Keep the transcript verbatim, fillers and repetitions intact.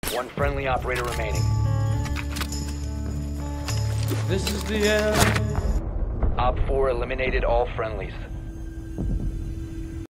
One friendly operator remaining. This is the end. Op four eliminated all friendlies.